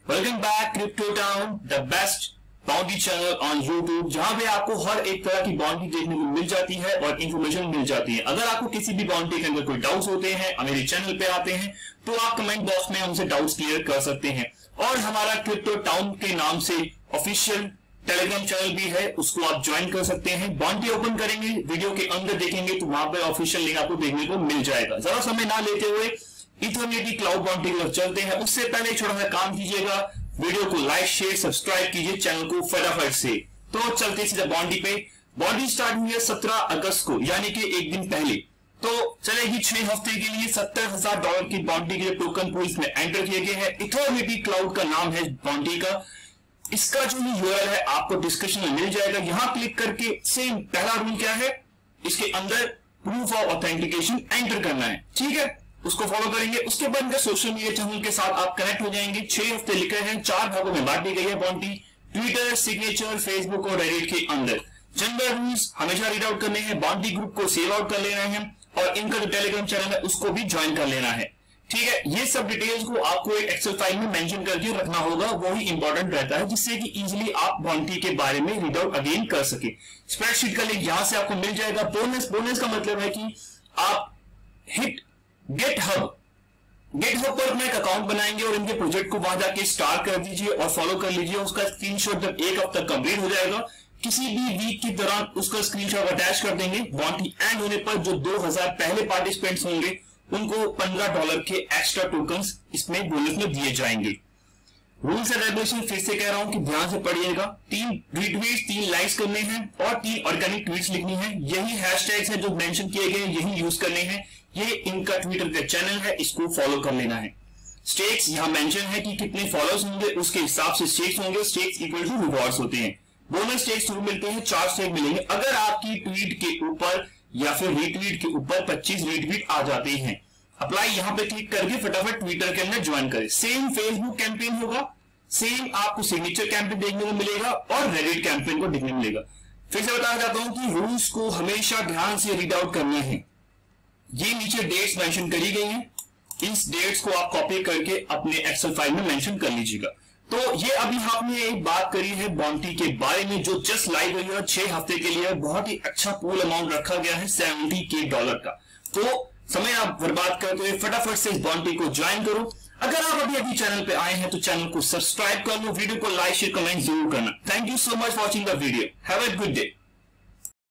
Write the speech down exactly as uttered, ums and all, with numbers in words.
Welcome back crypto town, the best boundary channel on YouTube, जहां पे आपको हर एक तरह की बाउंड्री देखने को मिल जाती है और इंफॉर्मेशन मिल जाती है। अगर आपको किसी भी बाउंड्री के अंदर कोई डाउट्स होते हैं, मेरे चैनल पे आते हैं तो आप कमेंट बॉक्स में हमसे डाउट्स क्लियर कर सकते हैं। और हमारा क्रिप्टो टाउन के नाम से ऑफिशियल टेलीग्राम चैनल भी है, उसको आप ज्वाइन कर सकते हैं। बाउंड्री ओपन करेंगे, वीडियो के अंदर देखेंगे तो वहां पर ऑफिशियल लिंक आपको देखने को मिल जाएगा। ज्यादा समय ना लेते हुए इथरनेट की क्लाउड बाउंड्री की तरफ चलते हैं। उससे पहले छोटा सा काम कीजिएगा, वीडियो को लाइक शेयर सब्सक्राइब कीजिए चैनल को फटाफट से। तो चलते सीधा बाउंड्री पे। बाउंड्री स्टार्ट हुई है सत्रह अगस्त को, यानी कि एक दिन पहले। तो चलेगी छह हफ्ते के लिए। सत्तर हजार डॉलर की बाउंड्री के टोकन को इसमें एंटर किए गए हैं। इथरनेट क्लाउड का नाम है बाउंड्री का। इसका जो यूआरएल है आपको डिस्क्रिप्शन में मिल जाएगा। यहां क्लिक करके सेम पहला रूल क्या है, इसके अंदर प्रूफ ऑफ ऑथेंटिकेशन एंटर करना है, ठीक है, उसको फॉलो करेंगे। उसके बाद सोशल मीडिया चैनल के साथ आप कनेक्ट हो जाएंगे। छह हफ्ते लिखे हैं, चार भागों में बांट दी गई है बाउंड्री, ट्विटर, सिग्नेचर, फेसबुक और रेडिट के अंदर। जनरल रूल्स हमेशा रीड आउट करने हैं, बाउंड्री ग्रुप को सेव आउट कर लेना है और इनका जो टेलीग्राम चैनल है उसको भी ज्वाइन कर लेना है, ठीक है। ये सब डिटेल्स को आपको एक एक्सेल फाइल में मेंशन करके रखना होगा, वो ही इंपॉर्टेंट रहता है, जिससे कि इजीली आप बाउंड्री के बारे में रीड आउट अगेन कर सके। स्प्रेडशीट का लिंक यहां से आपको मिल जाएगा। बोनस बोनस का मतलब है कि आप hit GitHub GitHub पर अपना एक अकाउंट बनाएंगे और इनके प्रोजेक्ट को वहां जाके स्टार्ट कर दीजिए और फॉलो कर लीजिए। उसका स्क्रीनशॉट जब एक हफ्ता कंप्लीट हो जाएगा, किसी भी वीक की दौरान उसका स्क्रीनशॉट अटैच कर देंगे। बाउंड्री एंड होने पर जो दो हजार पहले पार्टिसिपेंट्स होंगे उनको पंद्रह डॉलर के एक्स्ट्रा टोकन्स इसमें बोनस में दिए जाएंगे। रूल्स एंड रेगुलेशन फिर से कह रहा हूं कि ध्यान से पढ़िएगा। तीन रीट्वीट्स, तीन लाइक्स करने हैं और तीन ऑर्गेनिक ट्वीट्स लिखनी है। यही हैशटैग्स हैं जो मेंशन किए गए, यही यूज करने हैं। ये इनका ट्विटर का चैनल है, इसको फॉलो कर लेना है। स्टेक्स यहां मेंशन है कि कितने फॉलोअर्स होंगे उसके हिसाब से स्टेक्स होंगे। स्टेक्स इक्वल टू रिवॉर्ड्स होते हैं। बोनस स्टेक्स शुरू मिलते हैं, चार स्टेक मिलेंगे अगर आपकी ट्वीट के ऊपर या फिर रीट्वीट के ऊपर पच्चीस रीट्वीट आ जाते हैं। अप्लाई यहां पे क्लिक करके फटाफट ट्विटर के अंदर ज्वाइन करें। सेम फेसबुक कैंपेन होगा, सेम आपको सिग्नेचर कैंपेन देखने को मिलेगा और रेडिट कैंपेन को देखने को मिलेगा। फिर से बताना चाहता हूं कि रूल्स को हमेशा ध्यान से रीड आउट करना है। ये नीचे डेट्स मेंशन करी गई हैं, इस डेट्स को आप कॉपी करके अपने एक्सेल फाइल में मेंशन कर लीजिएगा। तो ये अभी हमने एक बात करी है बाउंड्री के बारे में जो जस्ट लाइव हुई है छह हफ्ते के लिए। बहुत ही अच्छा पूल अमाउंट रखा गया है सेवेंटी के डॉलर का। तो समय आप बर्बाद करते हुए फटाफट से इस बाउंड्री को ज्वाइन करो। अगर आप अभी अभी चैनल पे आए हैं तो चैनल को सब्सक्राइब कर लो, वीडियो को लाइक शेयर कमेंट जरूर करना। Thank you so much watching the video. Have a good day.